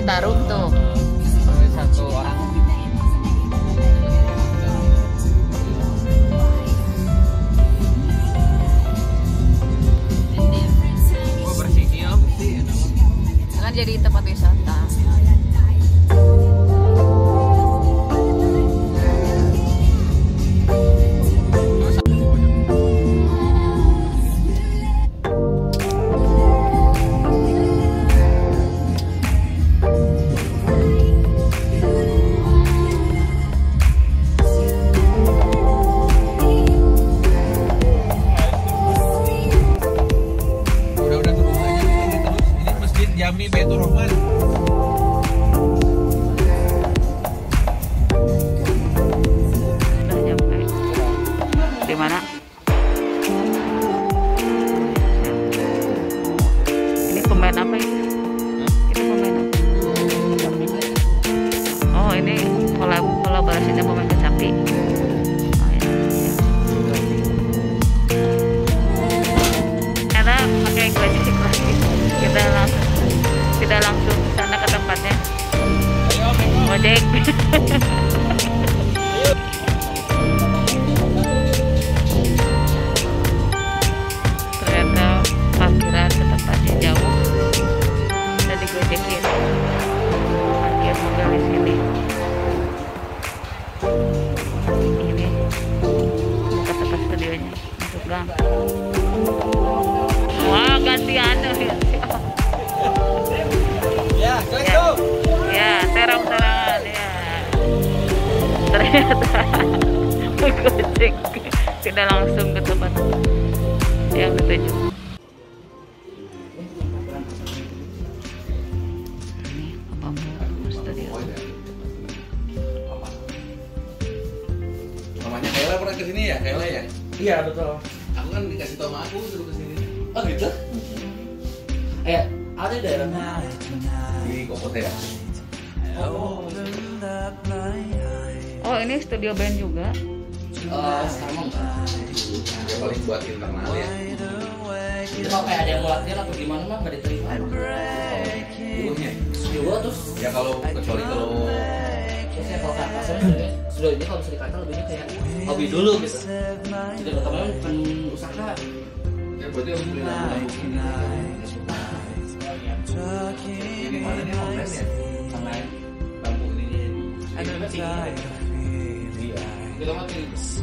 ditaruh tuh. Satu orang. Oh bersihnya bersih. Kan jadi tempat wisata. Jami Baitur Rahman. Udah nyampe. Di mana? Ini pemain apa ini? Ini pemain apa? Oh, ini kolaborasinya pemain kecapi. Oh, ya. Ternyata pakai gojek lagi. Kita langsung sana ke tempatnya. Gojek. Ternyata parkiran ke tempatnya jauh. Kita digojekin. Parkir mobil di sini. Ini buka tempat studionya untuk gang. Wah, gantian ya. Ya, terang-terangan ya. Ternyata Gojek tidak langsung ke tempat yang dituju. Ini apa studio? Mamanya Kayla pernah kesini ya, Kayla ya? Iya betul. Aku kan dikasih tau sama aku suruh kesini. Oh gitu? Ada daerahnya Di Kokote ya? Oh, ini studio band juga. sama enggak? Ya paling buat internal ya. Itu kalau kayak ada yang mau latihan atau gimana mah nggak diterima. Dulunya. Juga terus Ya kalau kecuali kalau terus ya kalau kata saya sudah ini kalau bisa dikata lebihnya kayak hobi dulu gitu. Jadi pertama bukan usaha. ya berarti harus beli lampu ini. Ini mana nih online ya? Online lampu ini. Ada meeting. Kita mati.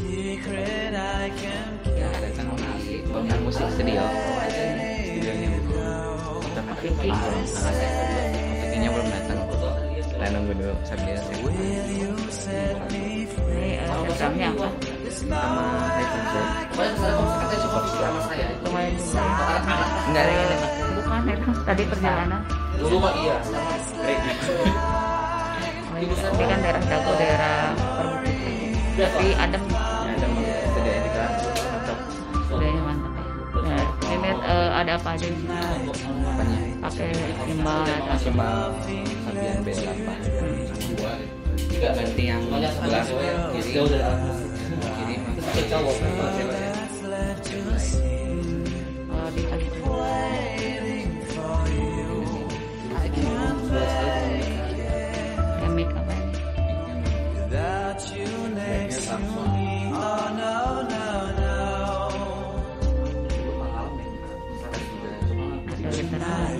Ya, ada channel asli pemain musik studio. Studionya Vicky. Vicky-nya belum datang. Kita nunggu dulu sambil Ini Instagramnya apa? sama Hyperzen. Pokoknya kesana kalau kata coba pikir sama saya. Lumayan juga. Anak-anak. Enggak ada yang Bukan itu tadi perjalanan. Dulu mah iya. Sekarang Oh, ini tapi kan daerah Dago, daerah perbukitan. Tapi adem. ada studio kita cocok Studionya mantap ya. Nah, ini ada apa aja di sini? apanya? Pakai gimbal atau Cuma Sabian B8 juga ganti yang sebelah kiri udah kiri itu cowok. kalau dikasih make apa ini? Ada literan.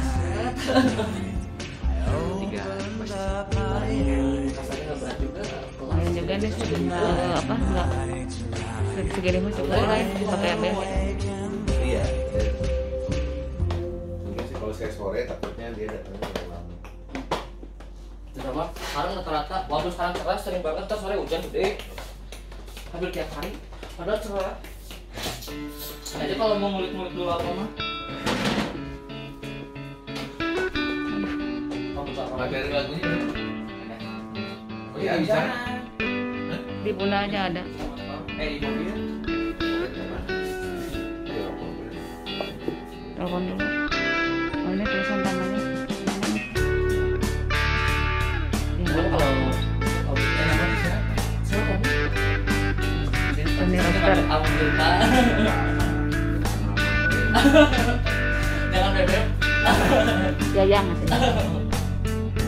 Lumayan juga nih apa enggak segini mah cukup lah ya pakai yang biasa. iya mungkin sih kalau saya sore takutnya dia datangnya terlalu lama Sama sekarang rata-rata, walaupun sekarang cerah sering banget terus sore hujan gede. Hampir tiap hari. Padahal cerah. Aja kalau mau ngulik-ngulik dulu apa mah. materi lagunya oh iya bisa Di Buna aja ada. Di mobil. Telepon dulu. Oh, ini tulisan tangannya. Kalau Ini roster. Alhamdulillah. Jangan bebek. Yayang.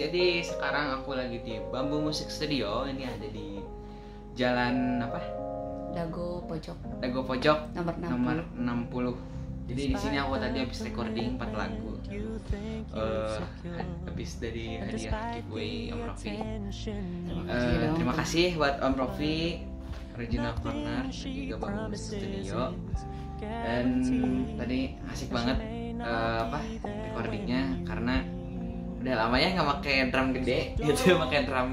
Jadi sekarang aku lagi di Bambu Musik Studio. Ini ada di Jalan apa? Dago pojok Dago Pojok nomor 60. Jadi di sini aku tadi habis recording 4 lagu. Habis dari hadiah giveaway Om Rofi. Terima kasih buat Om Rofi, Original Corner, dan juga Bambu Musik Studio. Dan tadi asik banget recordingnya karena udah lama ya nggak pakai drum gede gitu, pakai drum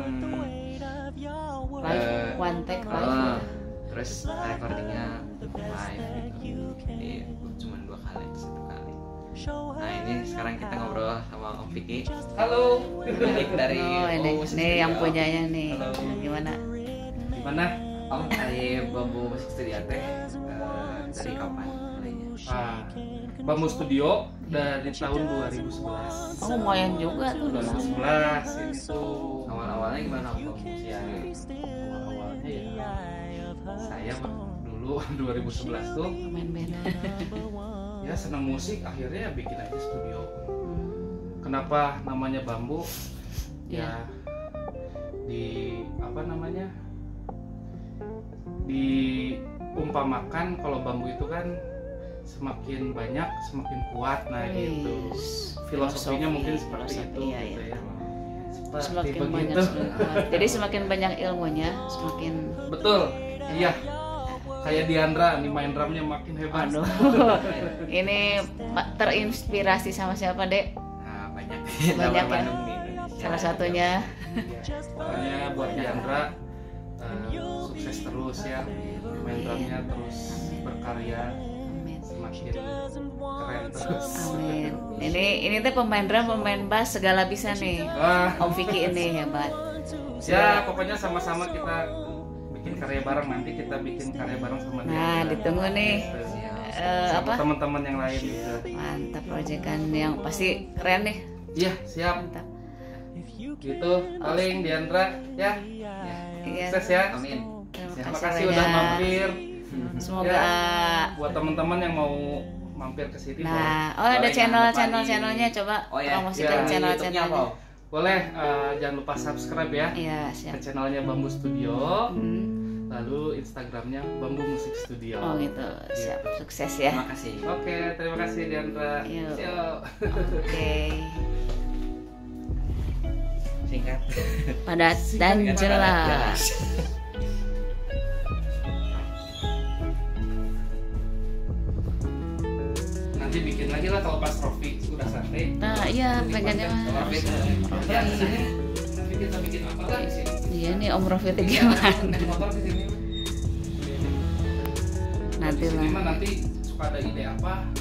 live one take live. Terus recordingnya live gitu. Jadi cuma 2 kali, 1 kali. Nah ini sekarang kita ngobrol sama Om Vicky. Halo, Vicky dari ini yang punyanya nih. Halo. Gimana? Gimana? Om dari Bambu Musik Studio teh dari kapan? Bambu Studio dari tahun 2011. Oh lumayan juga tuh. 2011 ini tuh Awal-awalnya gimana Om? ya awalnya ya saya dulu 2011 tuh Main band. ya senang musik, akhirnya bikin aja studio. Kenapa namanya Bambu? Ya di apa namanya, diumpamakan kalau bambu itu kan semakin banyak semakin kuat, nah gitu. Filosofinya mungkin seperti itu iya, gitu iya. ya. Seperti Semakin begitu. banyak jadi semakin banyak ilmunya semakin Betul. Iya. Kayak Diandra nih main drumnya makin hebat. aduh. Ini terinspirasi sama siapa, Dek? Nah, banyak Banyak ya? Bandung di Indonesia. Salah satunya Pokoknya buat Diandra sukses terus ya, main drumnya terus berkarya amin. semakin keren terus. Amin. Ini teh pemain drum, pemain bass segala bisa nih. Wah, Om Vicky ini hebat. ya pokoknya sama-sama kita bikin karya bareng, nanti kita bikin karya bareng sama dia. Nah, ditunggu nih. Sama Apa? teman-teman yang lain juga. Mantap proyekan yang pasti keren nih. Iya, siap. Mantap. Gitu, paling Diandra ya. Iya. Sukses ya. Amin. Terima kasih udah mampir. Semoga Buat teman-teman yang mau mampir ke sini, nah, boleh. ada Boleh, jangan lupa channelnya coba Oh ya, promosikan ya, channel-channelnya. boleh jangan lupa subscribe ya Iya, ke siap. channelnya Bambu Studio, Hmm. lalu Instagramnya Bambu Musik Studio. Oh gitu, siap. Sukses ya. Terima kasih. Oke, terima kasih Diandra. Yuk. Yuk. Oke. Singkat. Padat dan Singkat, jelas. Nanti bikin lagi lah kalau pas Rofi udah santai. Nah, iya pengennya mah. Ya, di sini nanti kita bikin apa lah di sini. Iya nih Om Rofi itu gimana? Naik motor di sini. Nanti Di sini lah. mah nanti suka ada ide apa,